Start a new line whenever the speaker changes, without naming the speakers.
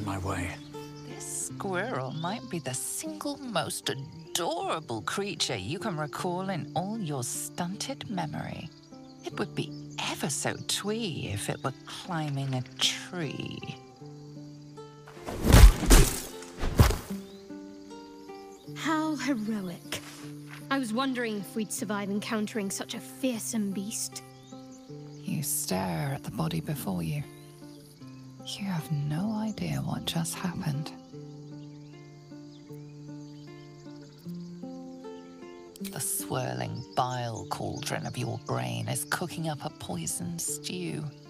on my way.
This squirrel might be the single most adorable creature you can recall in all your stunted memory. It would be ever so twee if it were climbing a tree.
How heroic. I was wondering if we'd survive encountering such a fearsome beast.
You stare at the body before you. You have no idea what just happened. The swirling bile cauldron of your brain is cooking up a poisoned stew.